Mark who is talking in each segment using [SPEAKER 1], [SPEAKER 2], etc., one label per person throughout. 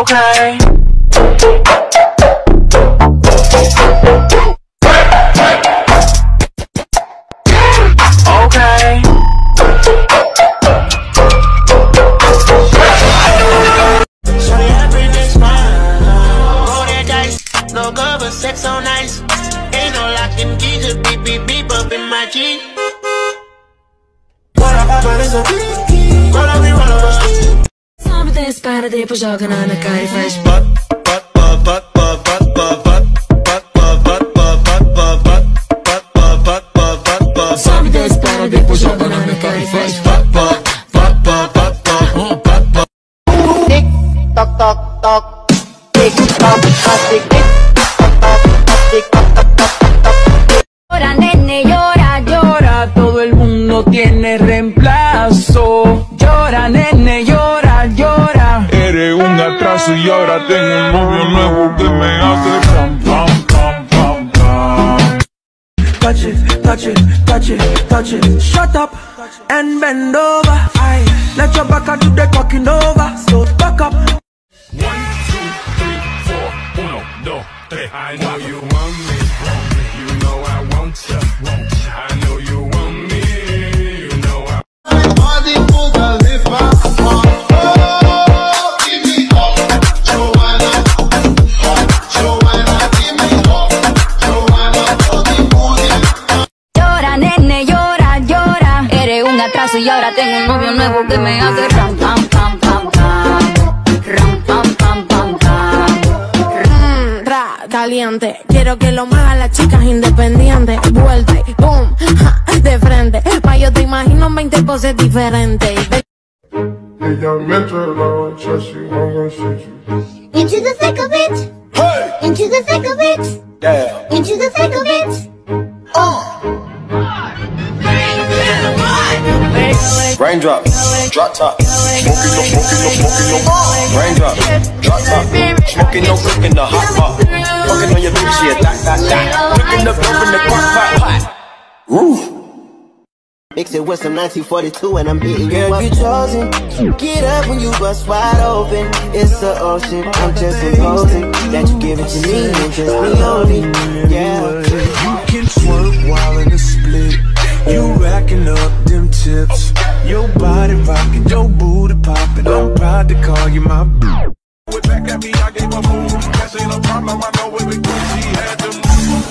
[SPEAKER 1] Okay. Okay.
[SPEAKER 2] Shawty everything's fine. Roll that dice, no cover, sex on ice. Ain't no locking key, just beep beep beep up in my G. What up, but it's a beat. Roll up, we roll up.
[SPEAKER 3] Something inspired de pojoga na minha cara e faz Something inspired de pojoga na minha cara e faz
[SPEAKER 2] Tick tock tock tock, tick tock tock tick tick tock tock tick tock tock tock.
[SPEAKER 3] Llora nene, llora, llora, todo el mundo tiene reemplazo. Llora nene, llora, llora.
[SPEAKER 4] Eres un atraso y ahora tengo un novio nuevo que me hace pam pam pam pam pam.
[SPEAKER 5] Touch it, touch it, touch it, touch it. Shut up and bend over. Aye, let your back do the cocking over. So back up.
[SPEAKER 4] 1, 2, 3, 4, 1, 2, 3. I know you want me, you know I want you. I know you want me, you know I.
[SPEAKER 3] Llora nene, llora, llora. Eres un atraso y ahora tengo un novio nuevo que me hace ram pam pam pam pam. Ram pam pam pam pam.
[SPEAKER 6] Caliente, quiero que lo muevan las chicas independientes. Vuelta y boom, ja, de frente. Pa' yo te imagino 20 poses diferentes.
[SPEAKER 4] Ella me entra la chasis, vamos a
[SPEAKER 7] Into the thick of it.
[SPEAKER 4] Hey!
[SPEAKER 7] Into the thick of it.
[SPEAKER 4] Yeah!
[SPEAKER 7] Into the thick of it.
[SPEAKER 8] Raindrop, drop top, smoking no, raindrop, drop top, smoking no, cooking the hot pot, fucking on your bitch, yeah, that, cooking the dope in the crock pot. Woo!
[SPEAKER 2] Mix it with some 1942 and I'm hitting you up. Get chosen, get up when you bust wide open. It's the ocean, I'm just supposing that you give it to me and just me only. Yeah.
[SPEAKER 5] You can twerk while in the split. You racking up them tips. Your body rocking, your booty popping. I'm proud to call you my boo.
[SPEAKER 4] Back at me, I gave a move. That ain't a problem, I know it was good. She had them.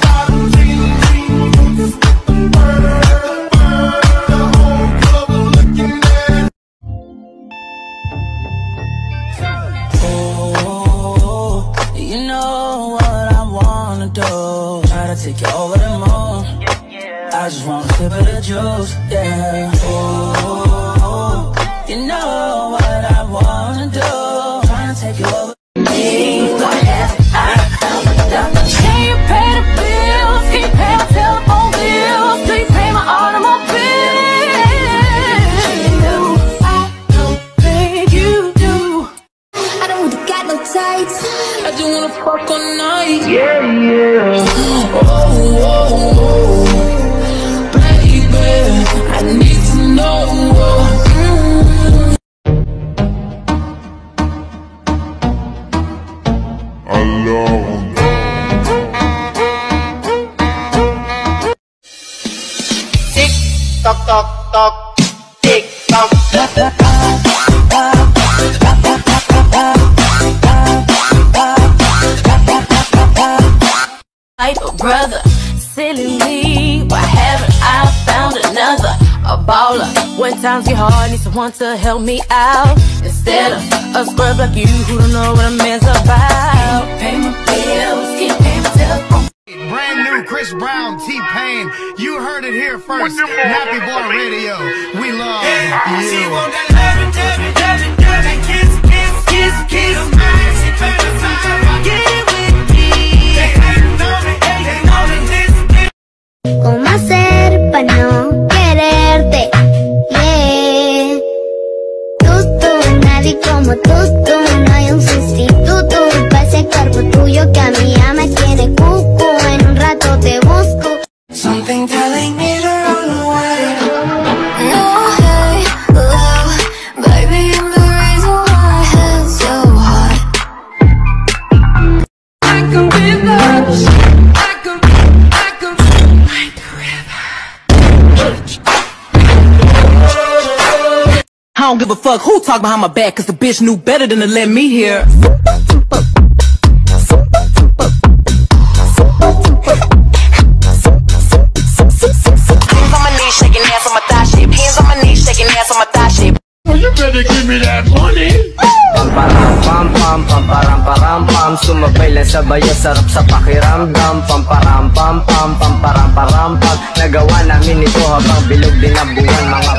[SPEAKER 5] Oh, you know what I wanna do. Try to take you over the moon. I just wanna sip of the juice, yeah. Oh, you know what I wanna do. Trying to take you over.
[SPEAKER 3] What have I done? Can you pay the bills? Can you pay my telephone bills? Do you pay my automobile? I don't think you do.
[SPEAKER 7] I don't really got no tights.
[SPEAKER 3] I just wanna fuck all night.
[SPEAKER 5] Yeah, yeah. Oh, baby, I need to know.
[SPEAKER 4] Alone.
[SPEAKER 2] Tick tock tock tock, tick tock.
[SPEAKER 3] Brother, silly me, why haven't I found another? A baller, when times get hard, need someone to help me out. Instead of a scrub like you who don't know what a man's about. Pay my bills, keep paying my telephone.
[SPEAKER 9] Brand new Chris Brown, T-Pain. You heard it here first. Nappy Boy Radio. We love you.
[SPEAKER 2] She want that loving, loving, loving, loving, kiss, kiss, kiss, kiss. She fantasize about getting with me. They hating on me, hating on me, this.
[SPEAKER 7] ¿Cómo hacer para no quererte? Yeah. Tú, nadie como tú, no hay un sustituto para ese cuerpo tuyo que a mí ya me tiene cucu. En un rato te busco.
[SPEAKER 5] Something telling me to run away.
[SPEAKER 7] No, hey, love, baby,
[SPEAKER 1] fuck who talk behind my back, cause the bitch knew better than to let me hear.
[SPEAKER 3] Hands on my knees, shaking ass on my thigh shape. Hands on my knees, shaking ass on my thigh shape.
[SPEAKER 4] Well, you better give me that money.
[SPEAKER 10] Pam pam pam param param pam, sumabay lang sabayo, sarap sa pakiramdam. Pam param pam pam pam param param pam, nagawa namin ito habang bilog din ang buwan mga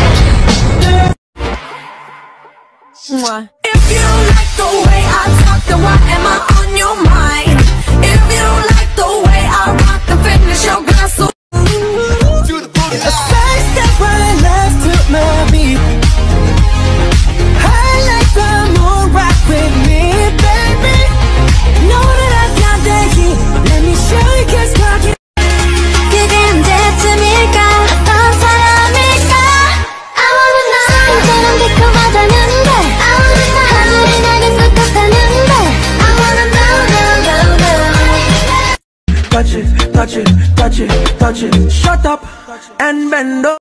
[SPEAKER 3] If you don't like the way I talk, then why am I on your mind? If you don't like the way I rock, then finish your glass so
[SPEAKER 2] A side step right left to my beat. I like the moon, rock with me, baby. Know that I got that heat. Let me show you, cause talking.
[SPEAKER 7] 그게 언제쯤일까 어떤 사람일까 I wanna know 사랑처럼 달콤하다는데 I wanna know 하늘이 나를 ቁ떡하는데 I wanna know, know, know, know.
[SPEAKER 2] Touch it, touch it, touch it, touch it. Shut up and bend over.